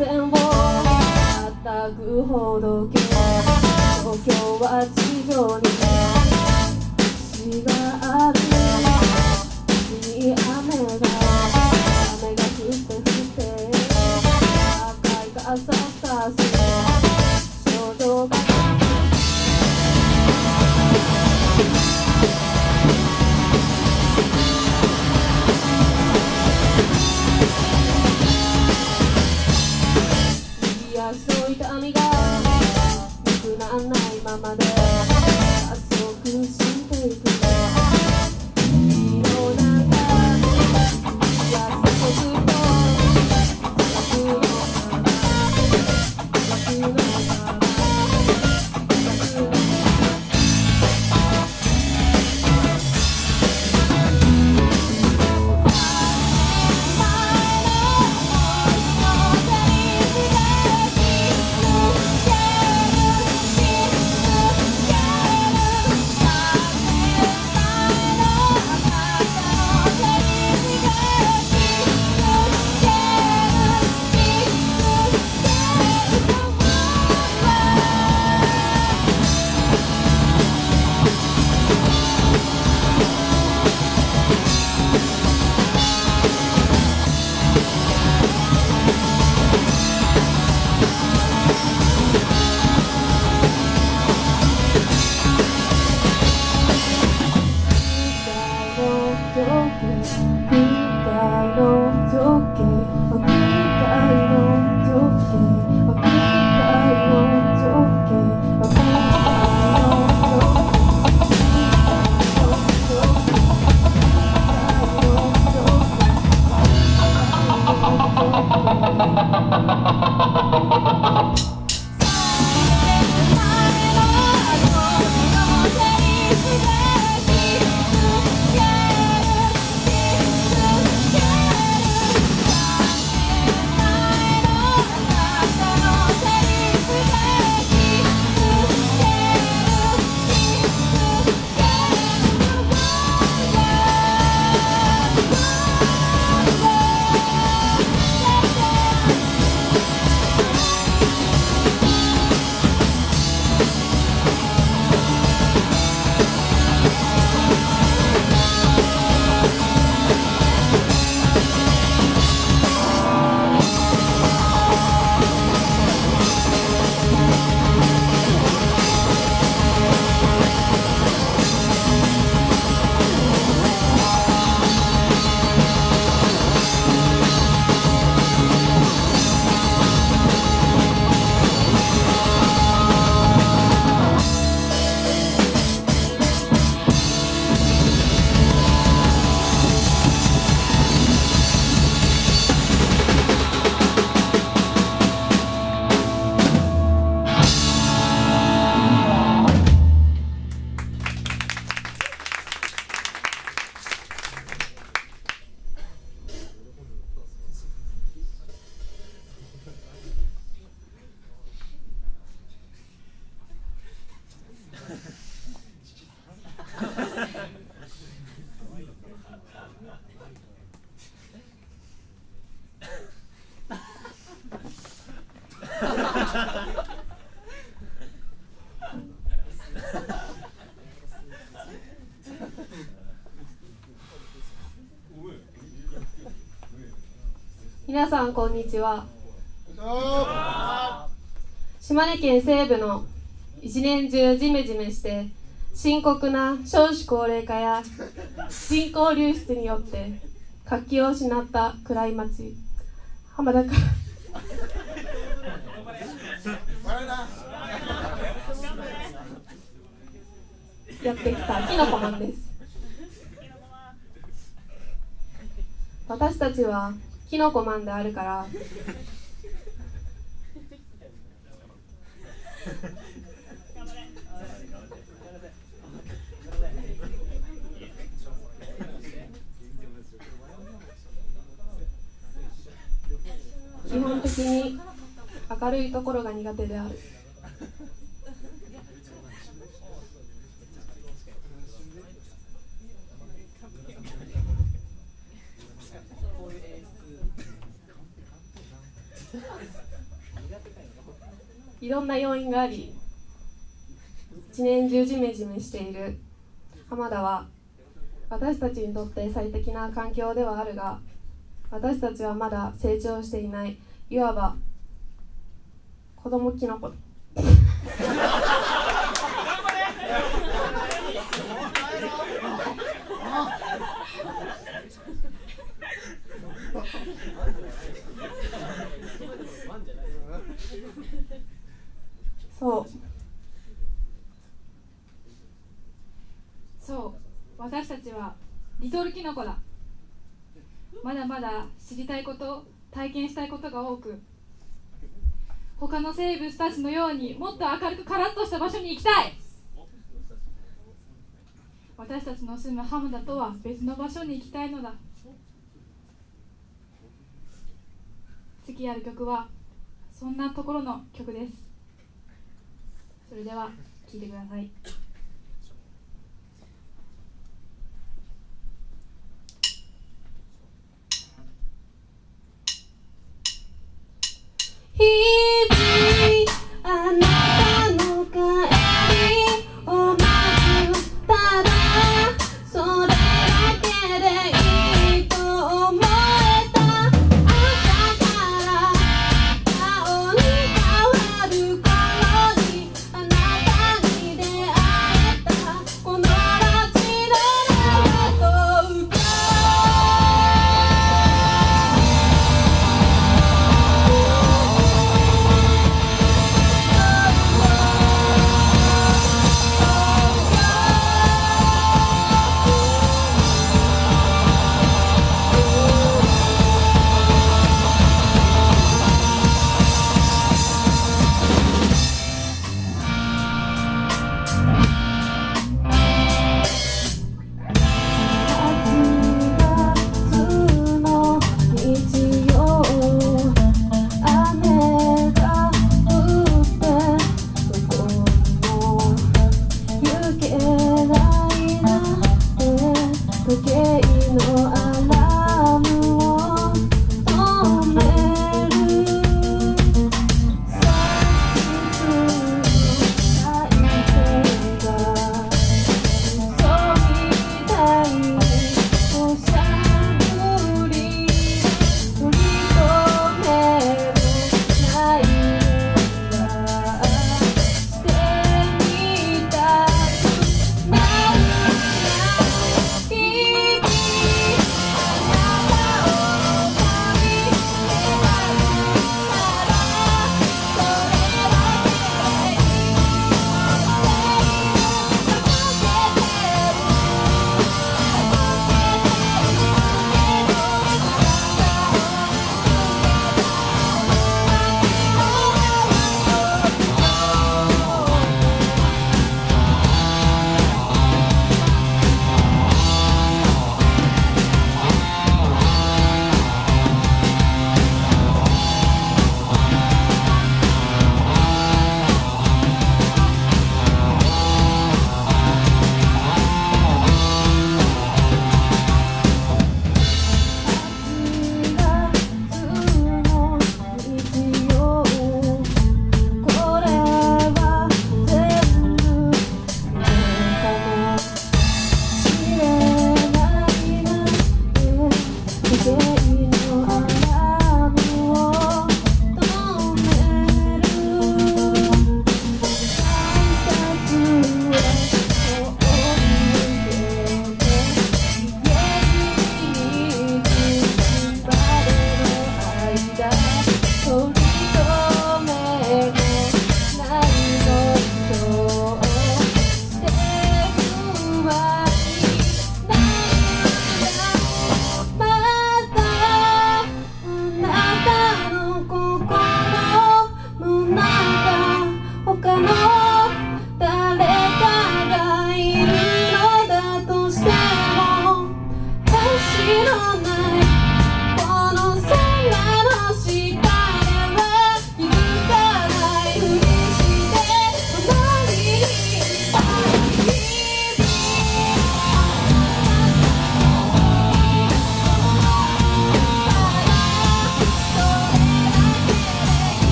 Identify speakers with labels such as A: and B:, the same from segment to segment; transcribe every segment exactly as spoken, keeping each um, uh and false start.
A: 線をまたぐほど今日東京は地上に星があるいい雨が雨が降って降って赤い傘を差す少女がそうい痛みがなくならないままで加速していくの中約束と約のまま約のまま約のまま皆さんこんにちは。島根県西部の一年中ジメジメして深刻な少子高齢化や人口流出によって活気を失った暗い町浜田からやってきたきのこマンです。私たちはきのこマンであるから基本的に明るいところが苦手である。 いろんな要因があり一年中ジメジメしている浜田は私たちにとって最適な環境ではあるが、私たちはまだ成長していない、いわば子供キノコそう
B: そう私たちはリトルキノコだ。まだまだ知りたいこと、体験したいことが多く、他の生物たちのようにもっと明るくカラッとした場所に行きたい。私たちの住む浜田とは別の場所に行きたいのだ。次やる曲はそんなところの曲です。それでは聴いてください。
A: 日々あなたの帰りを待つ、ただそれだけでいいと思えた。朝から顔に変わる頃にあなたに出会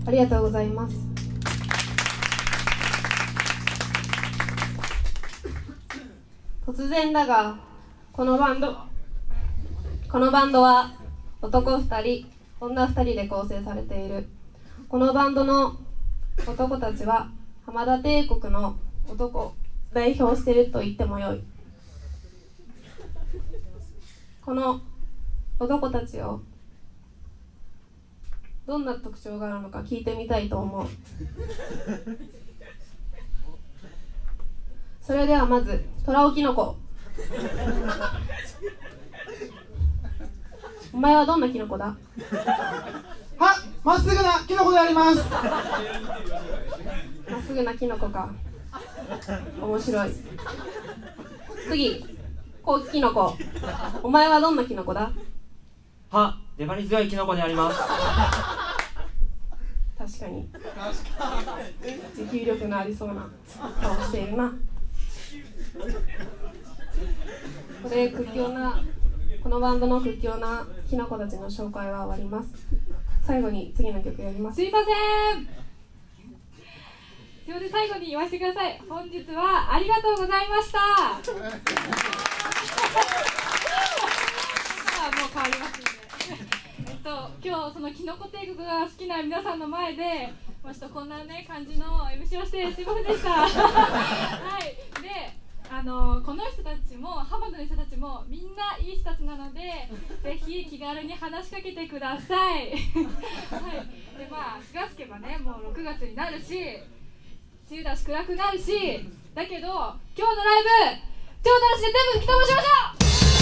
A: ありがとうございます。突然だが、このバンドこのバンドは男ふたり、女ふたりで構成されている。このバンドの男たちは浜田帝国の男を代表していると言ってもよい。この男たちをどんな特徴があるのか聞いてみたいと思う。それではまずトラオキノコ。お前はどんなキノコだ？
C: は、まっすぐなキノコであります。
A: まっすぐなキノコか。面白い。次、コウキノコ。お前はどんなキノコだ？
D: は、粘り強いキノコであります。
A: 確かに持久力のありそうな顔しているな。これ屈強なこのバンドの屈強なキノコたちの紹介は終わります。最後に次の曲やります。
B: すいませんすいません最後に言わせてください。本日はありがとうございました。もう変わりますのでえっと今日そのキノコ帝国が好きな皆さんの前でまあ、ちょっとこんなね感じの エムシー をしてすいませんでしたはいであのこの人たちも浜田の人たちもみんないい人たちなのでぜひ気軽に話しかけてくださいはいでまあ気がつけばねもうろくがつになるし梅雨だし暗くなるしだけど今日のライブ超楽しんで全部吹き飛ばしましょう。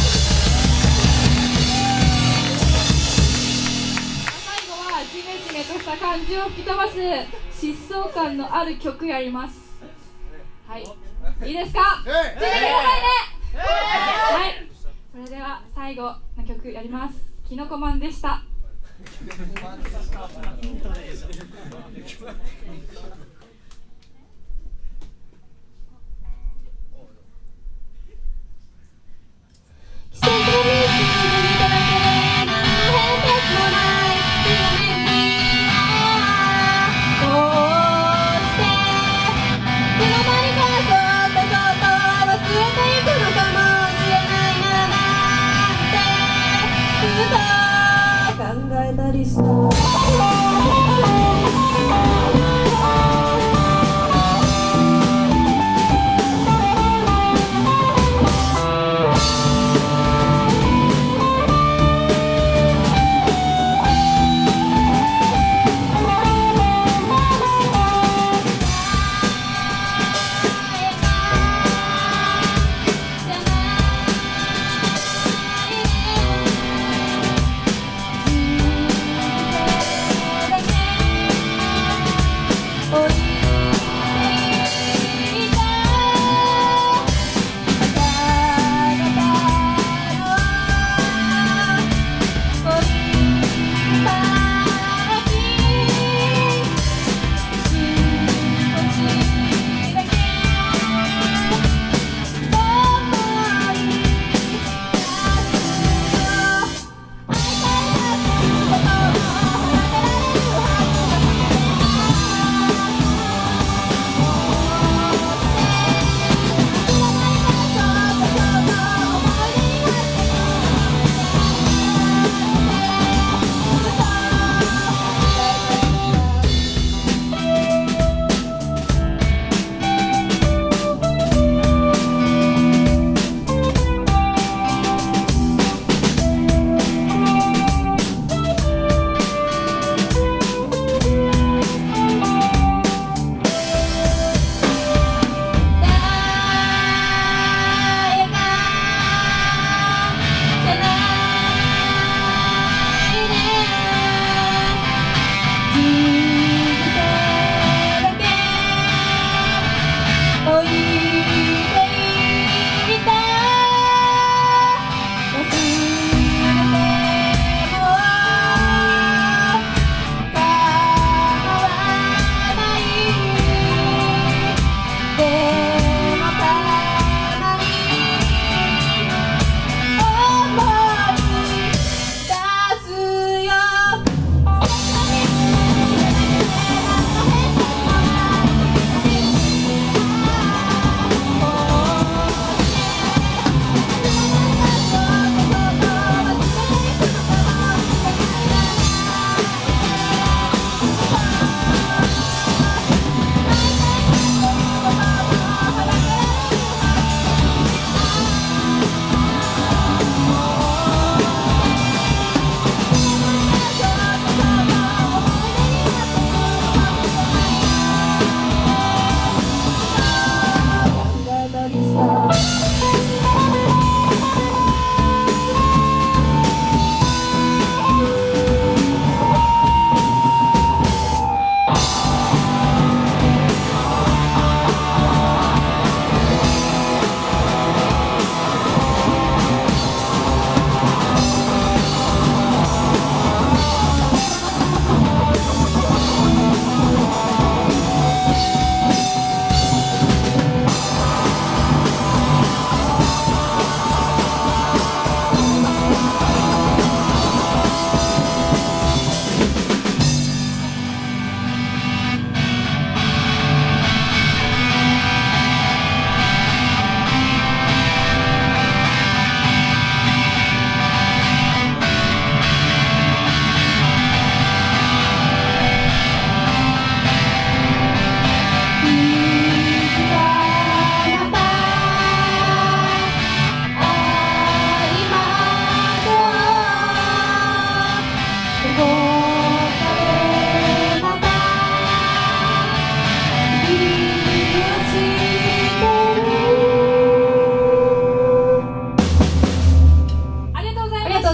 B: 最後はジメジメとした感じを吹き飛ばす疾走感のある曲やります。はいいいですか？ついてくださいね。はい。それでは最後の曲やります。キノコマンでした。
A: 考えたりした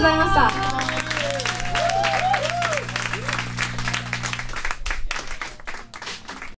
B: ございました。